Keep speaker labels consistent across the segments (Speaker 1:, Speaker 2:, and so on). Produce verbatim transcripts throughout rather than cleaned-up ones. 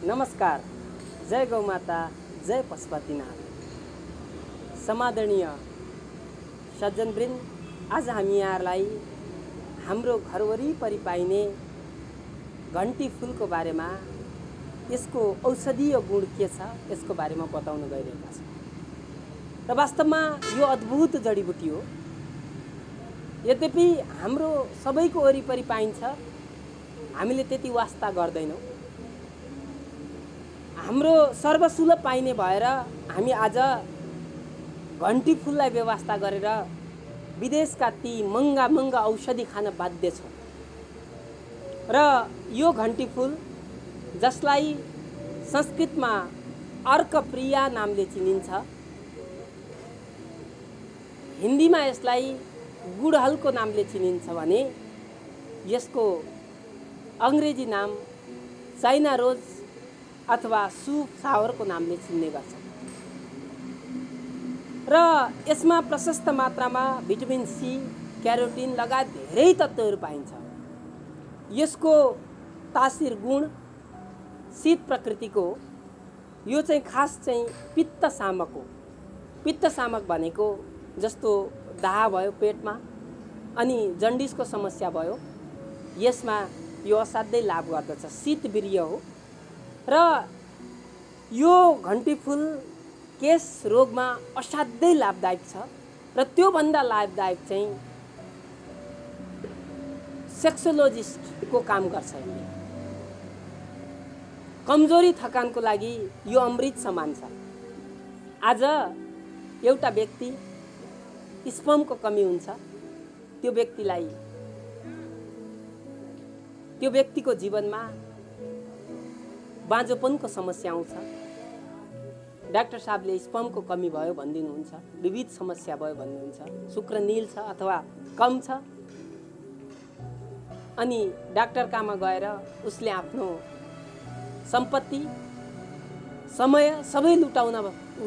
Speaker 1: नमस्कार, जय गौमाता, जय पशुपतिनाथ। समादरणीय सज्जनवृन्द, आज हामी यहाँलाई हाम्रो घर वरिपरि पाइने घन्टी फुलको बारेमा, यसको औषधीय गुण के छ यसको बारेमा बताउन गइरहेका छौँ। र वास्तवमा यो अद्भुत जडीबुटी हो। यद्यपि हाम्रो सबैको वरिपरि पाइन्छ, हामीले त्यति वास्ता गर्दैनौँ। हाम्रो सर्वसुलभ पाइने भएर हामी आज घन्टी फुललाई व्यवस्था गरेर विदेशका ती महँगा महँगा औषधि खान बाध्य छौँ। र यो घन्टी फुल, जसलाई संस्कृतमा अर्कप्रिया नामले चिनिन्छ, हिन्दीमा यसलाई गुडहलको नामले चिनिन्छ भने यसको अङ्ग्रेजी नाम चाइना रोज अथवा सुप फ्लावरको नामले चिन्ने गर्छ। र यसमा प्रशस्त मात्रामा भिटामिन सी, क्यारोटिन लगायत धेरै तत्त्वहरू पाइन्छ। यसको तासिर गुण शीत प्रकृतिको, यो चाहिँ खास चाहिँ पित्त शामक हो। पित्त शामक भनेको जस्तो दाह भयो पेटमा अनि जन्डिसको समस्या भयो, यसमा यो असाध्यै लाभ गर्दछ। शीतवीर्य हो। र यो घन्टी फुल केश रोगमा असाध्यै लाभदायक छ। र त्योभन्दा लाभदायक चाहिँ सेक्सोलोजिस्टको काम गर्छ। यसले कमजोरी थकानको लागि यो अमृत समान छ। आज एउटा व्यक्ति स्पर्मको कमी हुन्छ, त्यो व्यक्तिलाई त्यो व्यक्तिको जीवनमा बाँझोपनको समस्या आउँछ। डाक्टर साहबले स्पर्मको कमी भयो भनिदिनुहुन्छ, विविध समस्या भयो भन्नुहुन्छ, शुक्र नील छ अथवा कम छ। अनि डाक्टर कहाँ गएर उसले आफ्नो सम्पत्ति, समय सबै लुटाउन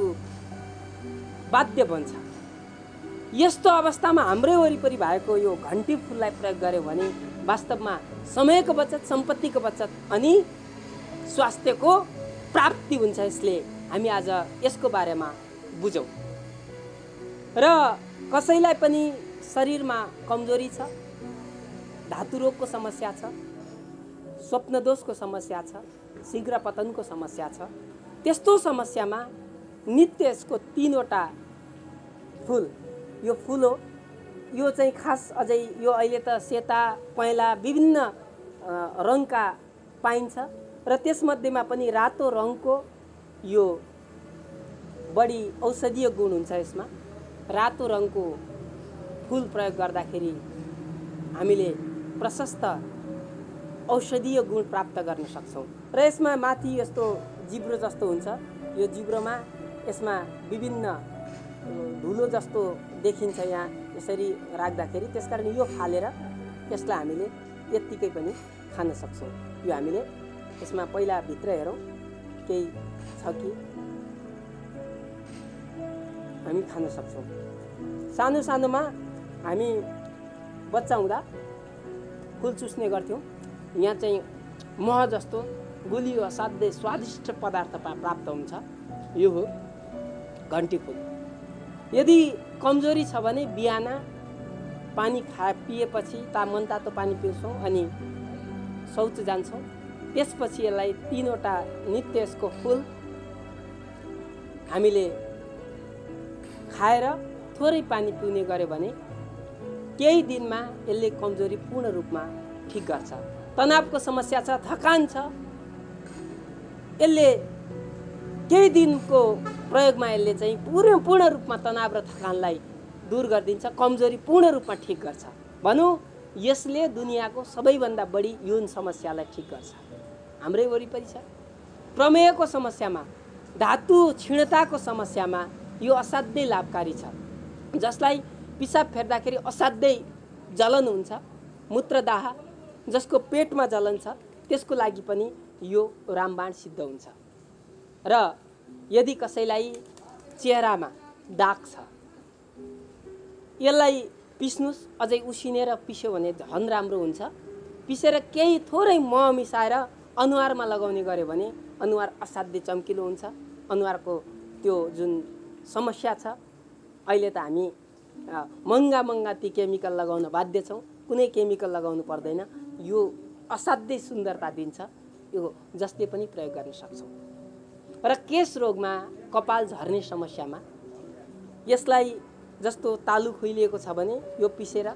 Speaker 1: बाध्य बन्छ। यस्तो अवस्थामा हाम्रै वरिपरि भएको यो घन्टी फुललाई प्रयोग गर्यो भने वास्तवमा समयको बचत, सम्पत्तिको बचत अनि स्वास्थ्यको प्राप्ति हुन्छ। यसले हामी आज यसको बारेमा बुझौँ। र कसैलाई पनि शरीरमा कमजोरी छ, धातु रोगको समस्या छ, स्वप्न दोषको समस्या छ, शीघ्र पतनको समस्या छ, त्यस्तो समस्यामा नित्य यसको तीनवटा फुल, यो फुल हो, यो चाहिँ खास अझै यो अहिले त सेता, पहेँला विभिन्न रङका पाइन्छ। र त्यसमध्येमा पनि रातो रङको यो बढी औषधीय गुण हुन्छ। यसमा रातो रङको फुल प्रयोग गर्दाखेरि हामीले प्रशस्त औषधीय गुण प्राप्त गर्न सक्छौँ। र यसमा माथि यस्तो जिब्रो जस्तो हुन्छ, यो जिब्रोमा यसमा विभिन्न धुलो जस्तो देखिन्छ यहाँ यसरी राख्दाखेरि। त्यसकारण यो फालेर यसलाई हामीले यत्तिकै पनि खान सक्छौँ। यो हामीले यसमा पहिला भित्र हेरौँ केही छ कि हामी खान सक्छौँ। सानो सानोमा हामी बच्चा हुँदा फुल चुस्ने गर्थ्यौँ। यहाँ चाहिँ मह जस्तो गुलियो असाध्यै स्वादिष्ट पदार्थ प्राप्त हुन्छ। यो हो घन्टी फुल। यदि कमजोरी छ भने बिहान पानी खा पिएपछि ता मनतातो पानी पिउँछौँ अनि शौच जान्छौँ। त्यसपछि यसलाई तीनवटा नित्य यसको फुल हामीले खाएर थोरै पानी पिउने गर्यो भने केही दिनमा यसले कमजोरी पूर्ण रूपमा ठिक गर्छ। तनावको समस्या छ, थकान छ, यसले केही दिनको प्रयोगमा यसले चाहिँ पूर्ण पूर्ण रूपमा तनाव र थकानलाई दूर गरिदिन्छ, कमजोरी पूर्ण रूपमा ठिक गर्छ। भनौँ यसले दुनियाँको सबैभन्दा बढी यौन समस्यालाई ठिक गर्छ। हाम्रै वरिपरि छ। प्रमेयको समस्यामा, धातु क्षीणताको समस्यामा यो असाध्यै लाभकारी छ। जसलाई पिसाब फेर्दाखेरि असाध्यै जलन हुन्छ, मूत्रदाह, जसको पेटमा जलन छ, त्यसको लागि पनि यो रामबाण सिद्ध हुन्छ। र यदि कसैलाई चेहरामा दाग छ, यसलाई पिस्नुस्, अझै उसिनेर पिस्यो भने झन् राम्रो हुन्छ। पिसेर केही थोरै मह मिसाएर अनुहारमा लगाउने गऱ्यो भने अनुहार असाध्यै चम्किलो हुन्छ। अनुहारको त्यो जुन समस्या छ, अहिले त हामी महँगा महँगा ती केमिकल लगाउन बाध्य छौँ। कुनै केमिकल लगाउनु पर्दैन, यो असाध्यै सुन्दरता दिन्छ। यो जसले पनि प्रयोग गर्न सक्छौँ। र केश रोगमा, कपाल झर्ने समस्यामा यसलाई जस्तो तालु खुइलिएको छ भने यो पिसेर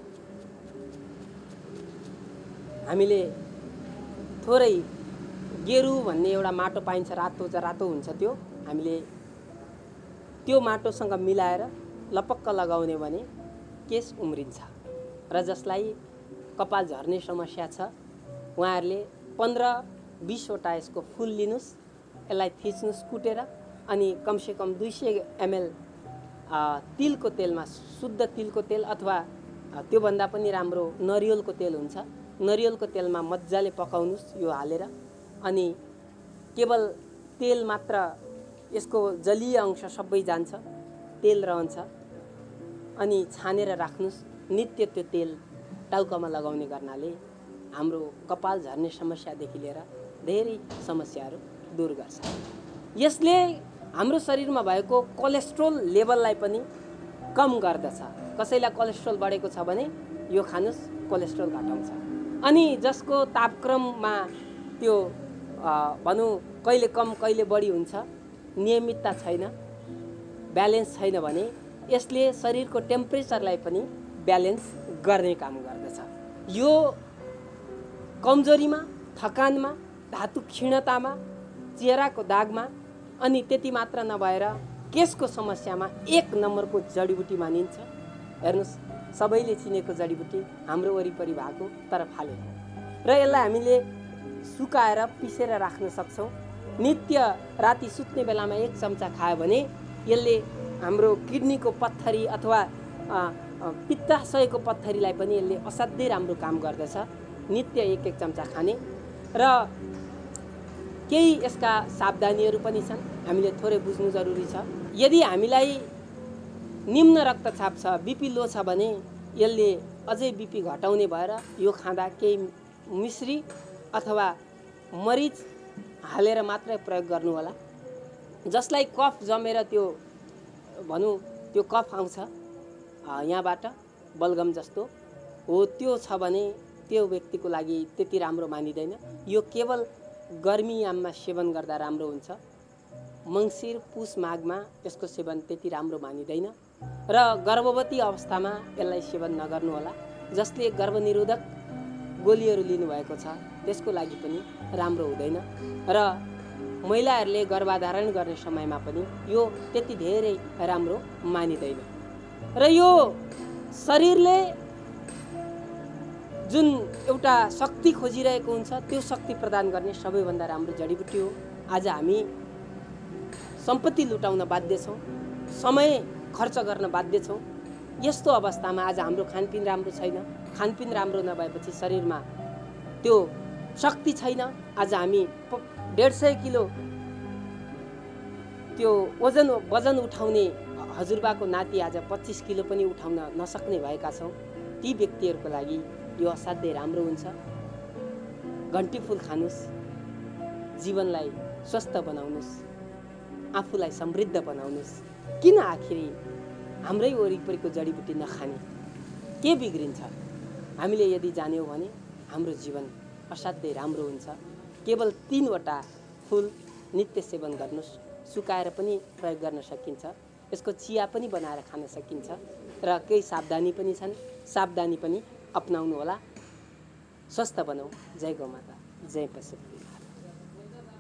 Speaker 1: हामीले थोरै गेरु भन्ने एउटा माटो पाइन्छ, रातो रातो हुन्छ त्यो, हामीले त्यो माटोसँग मिलाएर लपक्क लगाउने भने केश उम्रिन्छ। र जसलाई कपाल झर्ने समस्या छ उहाँहरूले पन्ध्र बिसवटा यसको फुल लिनुहोस्, यसलाई थिच्नुहोस् कुटेर, अनि कमसेकम दुई सय एमएल तिलको तेलमा, शुद्ध तिलको तेल अथवा त्योभन्दा पनि राम्रो नरिवलको तेल हुन्छ, नरिवलको तेलमा मजाले पकाउनुहोस् यो हालेर। अनि केवल तेल मात्र, यसको जलीय अंश सबै जान्छ, तेल रहन्छ। अनि छानेर राख्नुहोस्। नित्य त्यो तेल टाउकामा लगाउने गर्नाले हाम्रो कपाल झर्ने समस्यादेखि लिएर धेरै समस्याहरू दूर गर्छ। यसले हाम्रो शरीरमा भएको कोलेस्ट्रोल लेभललाई पनि कम गर्दछ। कसैलाई कोलेस्ट्रोल बढेको छ भने यो खानुस्, कोलेस्ट्रोल घटाउँछ। अनि जसको तापक्रममा त्यो भनौँ कहिले कम कहिले बढी हुन्छ, नियमितता छैन, ब्यालेन्स छैन भने यसले शरीरको टेम्परेचरलाई पनि ब्यालेन्स गर्ने काम गर्दछ। यो कमजोरीमा, थकानमा, धातु क्षीणतामा, चेहराको दागमा, अनि त्यति मात्र नभएर केशको समस्यामा एक नम्बरको जडीबुटी मानिन्छ। हेर्नुहोस्, सबैले चिनेको जडीबुटी हाम्रो वरिपरि भएको तर फालेको, र यसलाई हामीले सुकाएर पिसेर राख्न सक्छौँ। नित्य राति सुत्ने बेलामा एक चम्चा खायो भने यसले हाम्रो किडनीको पत्थरी अथवा पित्ताशयको पत्थरीलाई पनि यसले असाध्यै राम्रो काम गर्दछ। नित्य एक एक चम्चा खाने। र केही यसका सावधानीहरू पनि छन्, हामीले थोरै बुझ्नु जरुरी छ। यदि हामीलाई निम्न रक्तचाप छ, बिपी लो छ भने यसले अझै बिपी घटाउने भएर यो खाँदा केही मिश्री अथवा मरिच हालेर मात्रै प्रयोग गर्नु होला। जसलाई कफ जमेर त्यो भनौँ त्यो कफ आउँछ यहाँबाट बलगम जस्तो हो, त्यो छ भने त्यो व्यक्तिको लागि त्यति राम्रो मानिँदैन। यो केवल गर्मी याममा सेवन गर्दा राम्रो हुन्छ। मङ्सिर पुस माघमा यसको सेवन त्यति राम्रो मानिँदैन। र गर्भवती अवस्थामा यसलाई सेवन नगर्नु होला। जसले गर्भनिरोधक गोलीहरू लिनुभएको छ त्यसको लागि पनि राम्रो हुँदैन। र महिलाहरूले गर्भधारण गर्ने समयमा पनि यो त्यति धेरै राम्रो मानिँदैन। र यो शरीरले जुन एउटा शक्ति खोजिरहेको हुन्छ त्यो शक्ति प्रदान गर्ने सबैभन्दा राम्रो जडीबुटी हो। आज हामी सम्पत्ति लुटाउन बाध्य छौँ, समय खर्च गर्न बाध्य छौँ। यस्तो अवस्थामा आज हाम्रो खानपिन राम्रो छैन। खानपिन राम्रो नभएपछि शरीरमा त्यो शक्ति छैन। आज हामी डेढ सय किलो त्यो वजन वजन उठाउने हजुरबाको नाति आज पच्चिस किलो पनि उठाउन नसक्ने भएका छौँ। ती व्यक्तिहरूको लागि यो असाध्यै राम्रो हुन्छ। घन्टी फुल खानुस्, जीवनलाई स्वस्थ बनाउनुस्, आफूलाई समृद्ध बनाउनुस्। किन आखिरी हाम्रै वरिपरिको जडीबुटी नखाने? के बिग्रिन्छ? हामीले यदि जान्यौँ भने हाम्रो जीवन असाध्यै राम्रो हुन्छ। केवल तीनवटा फुल नित्य सेवन गर्नुस्। सुकाएर पनि प्रयोग गर्न सकिन्छ। यसको चिया पनि बनाएर खान सकिन्छ। र केही सावधानी पनि छन्, सावधानी पनि अपनाउनु होला। स्वस्थ बनाऊ। जय गौमाता, जय पशुपति।